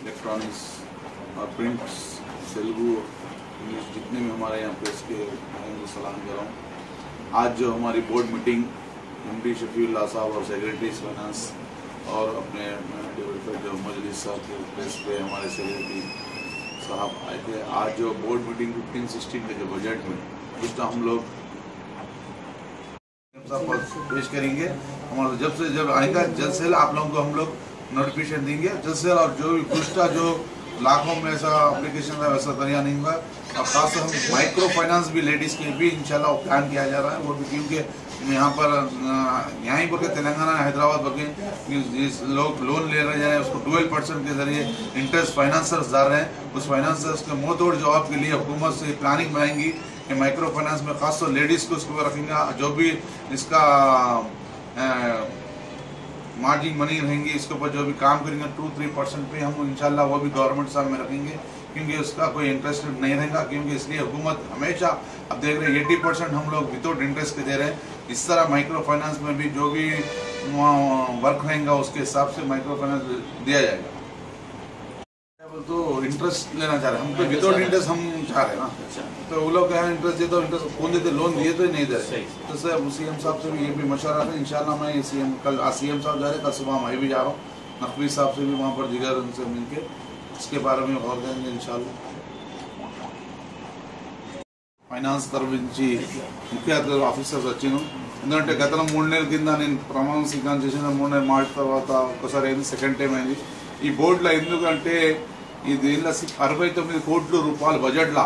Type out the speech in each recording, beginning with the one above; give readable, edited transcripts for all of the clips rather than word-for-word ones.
Electronics और prints, Telugu, English जितने भी हमारे यहाँ प्रेस के हैं सलाम कर रहा हूँ। आज जो हमारी बोर्ड मीटिंग एमडी शफीउल्लाह साहब और सेक्रेटरी फाइनेंस और अपने डेवलपर जो मजलिस साहब के प्रेस पे हमारे सेक्रेटरी साहब आए थे। आज जो बोर्ड मीटिंग 15-16 के जो बजट में उसका हम लोग पेश करेंगे। हमारा जब से जब आएगा जल्द से आप लोगों को हम लोग नोटिफिकेशन देंगे जल्द से। और जो भी दूसरा जो लाखों में ऐसा एप्लीकेशन है वैसा दरिया नहीं हुआ। और खासकर हम माइक्रो फाइनेंस भी लेडीज़ के भी इंशाल्लाह प्लान किया जा रहा है। वो भी क्योंकि यहाँ पर यहाँ ही बोलते तेलंगाना हैदराबाद बोलते जिस लोग लोन ले रहे हैं उसको 12% के जरिए इंटरेस्ट फाइनेंसर्स जा रहे हैं। उस फाइनेंसर्स के मुँह तोड़ जवाब के लिए हुकूमत से प्लानिंग बनाएंगी कि माइक्रो फाइनेंस में खासतौर लेडीज़ को उसको रखेंगे। जो भी इसका मार्जिन मनी रहेंगी इसके ऊपर जो भी काम करेंगे 2-3% पे हम इंशाल्लाह वो भी गवर्नमेंट साल में रखेंगे क्योंकि उसका कोई इंटरेस्ट नहीं रहेगा। क्योंकि इसलिए हुकूमत हमेशा अब देख रहे हैं 80% हम लोग विदाउट इंटरेस्ट के दे रहे हैं। इस तरह माइक्रो फाइनेंस में भी जो भी वर्क रहेगा उसके हिसाब से माइक्रो फाइनेंस दिया जाएगा। तो इंटरेस्ट लेना चाह रहे हैं हम तो विदाउट इंटरेस्ट हम चाह रहे हैं ना। तो वो लोग यहाँ इंटरेस्ट देते इंटरेस्ट कौन देते लोन दिए तो ही नहीं दे रहे। तो सर CM साहब से भी ये भी मशवरा है। इंशाल्लाह मैं कल CM साहब जा रहे कल सुबह मैं भी जा रहा हूँ। नकवी साहब से भी वहाँ पर जिगर उनसे मिलके इसके बारे में गौर करेंगे इंशाल्लाह। ఫైనాన్స్ తరఫు నుంచి ముఖ్య అతిథులు ఆఫీసర్స్ వచ్చినాం। ఎందుకంటే గత 3 నెలల కింద నేను ప్రమాణ స్వీకారం చేసిన 3 నెలల మాట తర్వాత ఒకసారి అయింది, సెకండ్ టైం అయింది ఈ బోర్డులో। ఎందుకంటే ఈ దీనిలో 69 కోట్ల రూపాయల బడ్జెట్లో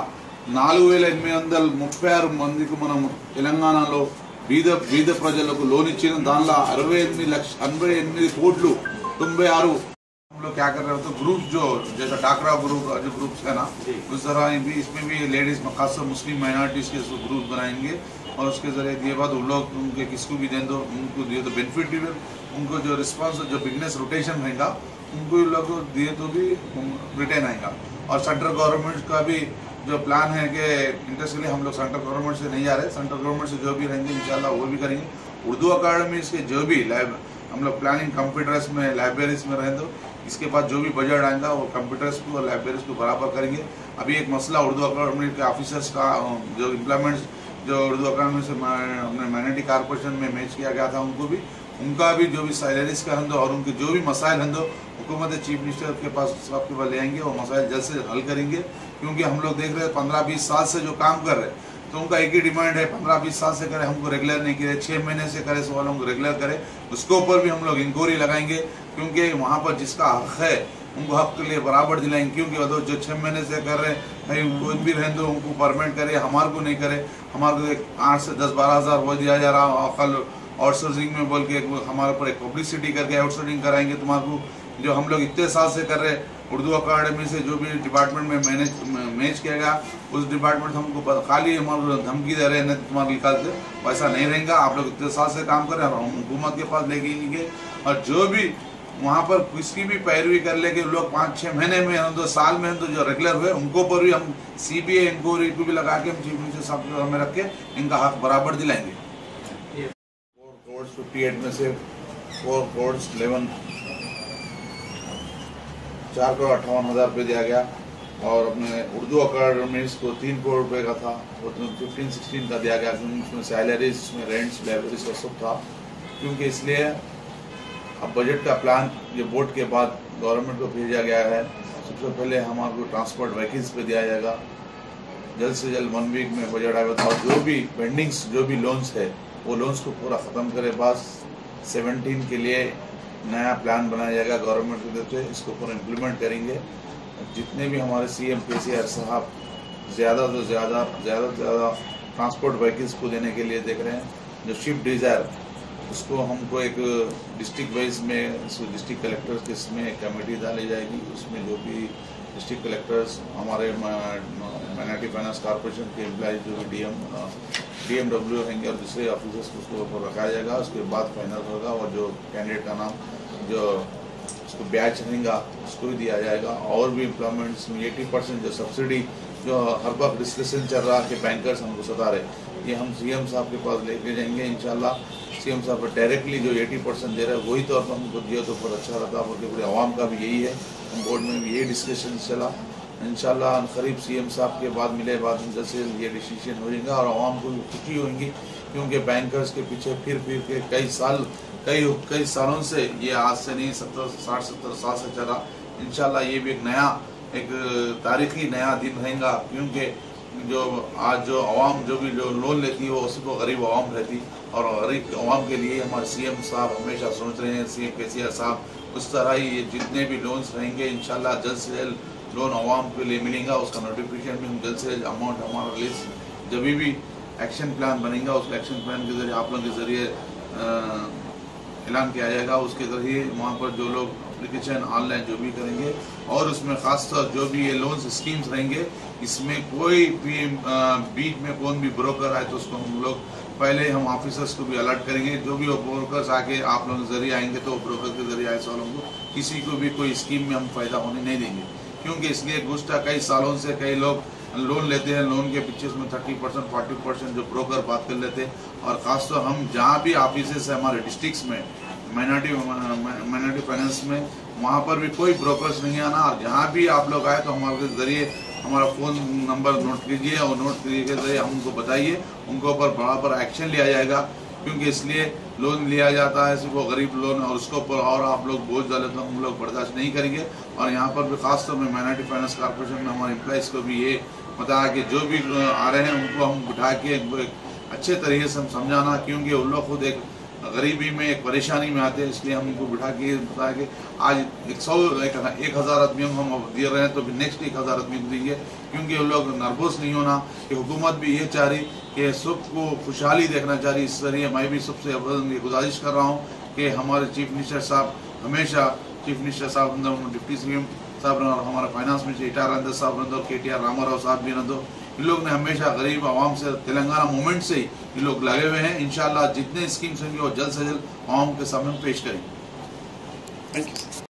4836 మందికి మనం తెలంగాణలో బీద ప్రజలకు లోన్ ఇచ్చిన దానిలో 68 కోట్లు 96 हम लोग क्या कर रहे हो तो ग्रुप जो जैसा डाकरा ग्रुप जो ग्रुप्स है ना उस तरह भी इसमें भी लेडीज खासकर मुस्लिम माइनॉरिटीज के ग्रुप बनाएंगे और उसके जरिए दिए बाद उन लोग उनके किसको भी दे दो उनको दिए तो बेनिफिट भी उनको जो रिस्पॉन्स जो बिजनेस रोटेशन रहेगा उनको लोग दिए तो भी रिटर्न आएगा। और सेंट्रल गवर्नमेंट का भी जो प्लान है कि इंटरेस्ट के लिए हम लोग सेंट्रल गवर्नमेंट से नहीं आ रहे, सेंट्रल गवर्नमेंट से जो भी रहेंगे इंशाल्लाह वो भी करेंगे। उर्दू अकाडमी के जो भी हम लोग प्लानिंग कंप्यूटर्स में लाइब्रेरीज में रहें तो इसके बाद जो भी बजट आएगा वो कंप्यूटर्स को और लाइब्रेरीज को बराबर करेंगे। अभी एक मसला उर्दू अकाडमी के ऑफिसर्स का जो इम्प्लॉयमेंट्स जो उर्दू अकाडमी से अपने माइनॉरिटी कॉर्पोरेशन में मैच किया गया था उनका भी जो भी सैलरीज का हंदो और उनके जो भी मसाइल हंदो हुकूमत चीफ मिनिस्टर के पास आपके पास ले आएंगे वो मसाइल जल्द से हल करेंगे। क्योंकि हम लोग देख रहे हैं 15-20 साल से जो काम कर रहे हैं तो उनका एक ही डिमांड है 15-20 साल से करे हमको रेगुलर नहीं करे, 6 महीने से करे सो वालों को रेगुलर करे। उसके ऊपर भी हम लोग इंक्वायरी लगाएंगे क्योंकि वहाँ पर जिसका हक है उनको हक के लिए बराबर दिलाएंगे। क्योंकि जो 6 महीने से कर रहे हैं भाई कोई भी रहें तो उनको परमानेंट करे, हमारे को नहीं करे। हमारे को 8 से 10-12 हज़ार वो दिया जा रहा है कल आउटसोर्सिंग में बोल के हमारे ऊपर एक पब्लिसिटी करके आउटसोर्सिंग कराएंगे तुम्हारे को। जो हम लोग इतने साल से कर रहे हैं उर्दू अकाडमी से जो भी डिपार्टमेंट में मैनेज किया गया उस डिपार्टमेंट हमको खाली हमारे धमकी दे रहे हैं तुम्हारे निकाल के वैसा नहीं रहेगा। आप लोग इतने साल से काम कर रहे हैं हम हुकूमत के पास लेके आएंगे। और जो भी वहाँ पर किसकी भी पैरवी कर ले कि लोग 5-6 महीने में तो साल में तो जो रेगुलर हुए उनको पर भी हम CBI इंक्वायरी को भी लगा के हम चीफ मिनिस्टर साहब में रख के इनका हक बराबर दिलाएंगे। 4 करोड़ 58 में से 4 करोड़ 4,58,000 रुपये दिया गया। और अपने उर्दू अकाडमी को 3 करोड़ रुपये का था वो 15-16 का दिया गया क्योंकि उसमें सैलरीज उसमें रेंट्स लाइब्रेरीज का सब था। क्योंकि इसलिए अब बजट का प्लान ये बोर्ड के बाद गवर्नमेंट को भेजा गया है। सबसे पहले हमारे को ट्रांसपोर्ट व्हीकल्स पे दिया जाएगा जल्द से जल्द 1 वीक में बजट आएगा। और जो भी पेंडिंग्स जो भी लोन्स है वो लोन्स को पूरा ख़त्म करे बाद 17 के लिए नया प्लान बनाया जाएगा गवर्नमेंट की तरफ से। इसको पूरा इम्प्लीमेंट करेंगे। जितने भी हमारे CM KCR साहब ज़्यादा से ज़्यादा ट्रांसपोर्ट व्हीकल्स को देने के लिए देख रहे हैं। जो स्विफ्ट डिज़ायर उसको हमको एक डिस्ट्रिक्ट वाइज में डिस्ट्रिक्ट कलेक्टर्स के इसमें कमेटी डाली जाएगी। उसमें जो भी डिस्ट्रिक्ट कलेक्टर्स हमारे माइनॉरिटी फाइनेंस कॉर्पोरेशन के एम्प्लॉय जो भी DMW रहेंगे और दूसरे ऑफिसर्स को उसको ऊपर रखा जाएगा। उसके बाद फाइनल होगा और जो कैंडिडेट का नाम जो उसको ब्याज रहेगा उसको भी दिया जाएगा। और भी एम्प्लॉयमेंट्स में 80% जो सब्सिडी जो हर वक्त डिस्कशन चल रहा है कि बैंकर्स हमको सता रहे ये हम CM साहब के पास लेके जाएंगे इंशाल्लाह। CM साहब डायरेक्टली जो 80% दे रहे हैं वही तौर पर हमको दिया तो बहुत अच्छा रहता है। पूरे आवाम का भी यही है बोर्ड में भी ये डिस्कशन चला। इंशाल्लाह करीब सीएम साहब के बाद मिले बाद जैसे ये डिसीजन हो जाएगा और आवाम को भी खुशी होगी, क्योंकि बैंकर्स के पीछे फिर के कई सालों से ये आज से नहीं 60-70 साल से चला। इंशाल्लाह ये भी एक तारीखी नया दिन रहेगा, क्योंकि जो आज जो आवाम जो लोन लेती है वो उसी को गरीब आवाम रहती, और गरीब आवाम के लिए हमारे सीएम साहब हमेशा सोच रहे हैं, सीएम केसीआर साहब। उस तरह ही ये जितने भी लोन्स रहेंगे इंशाल्लाह जल्द से जल्द लोन आवाम के लिए मिलेगा। उसका नोटिफिकेशन भी हम जल्द से जल्द अमाउंट हमारा लिस्ट जब भी एक्शन प्लान बनेगा उस एक्शन प्लान के जरिए आप लोगों के जरिए ऐलान किया जाएगा। उसके जरिए वहाँ पर जो लोग एप्लीकेशन ऑनलाइन जो भी करेंगे और उसमें खासतौर जो भी ये लोन्स स्कीम्स रहेंगे, इसमें कोई भी बीच में कौन भी ब्रोकर आए तो उसको हम लोग पहले हम ऑफिसर्स को भी अलर्ट करेंगे। जो भी वो ब्रोकर्स आके आप लोगों के जरिए आएंगे तो ब्रोकर के जरिए आए वालों को किसी को भी कोई स्कीम में हम फायदा होने नहीं देंगे, क्योंकि इसलिए गुज़श्ता कई सालों से कई लोग लोन लेते हैं, लोन के पीछे में 30% 40% जो ब्रोकर बात कर लेते हैं। और ख़ासतौर हम जहाँ भी ऑफिस है हमारे डिस्ट्रिक्ट्स में माइनॉरिटी फाइनेंस में, वहाँ पर भी कोई ब्रोकर्स नहीं आना। और जहाँ भी आप लोग आए तो हमारे जरिए हमारा फ़ोन नंबर नोट कीजिए और नोट के जरिए हम उनको बताइए, उनके ऊपर बराबर एक्शन लिया जाएगा। क्योंकि इसलिए लोन लिया जाता है सिर्फ वो गरीब लोन, और उसके ऊपर और आप लोग बोझ डाले तो हम लोग बर्दाश्त नहीं करेंगे। और यहाँ पर भी खासतौर में माइनॉरिटी फाइनेंस कॉर्पोरेशन में हमारे एम्प्लॉइज़ को भी ये बताया कि जो भी आ रहे हैं उनको हम बिठा के अच्छे तरीके से हम समझाना, क्योंकि उन लोग खुद एक गरीबी में एक परेशानी में आते हैं। इसलिए हम उनको बिठा के बताया कि आज 1,000 आदमियों को हम दे रहे हैं तो फिर नेक्स्ट 1,000 आदमी को देंगे, क्योंकि उन लोग नर्वस नहीं होना। कि हुकूमत भी ये चाह रही कि सबको खुशहाली देखना चाह रही। इस जरिए मैं भी सबसे गुजारिश कर रहा हूँ कि हमारे चीफ मिनिस्टर साहब हमेशा डिप्टी सीएम साहब और हमारा फाइनेंस मिनिस्टर इटारंदर साहब और KTR रामाराव साहब भी न इन लोग ने हमेशा गरीब आवाम से तेलंगाना मूवमेंट से ही ये लोग लगे हुए हैं। इंशाल्लाह जितने स्कीम्स होंगे वो जल्द से जल्द आवाम के सामने पेश करेंगे। Thank you.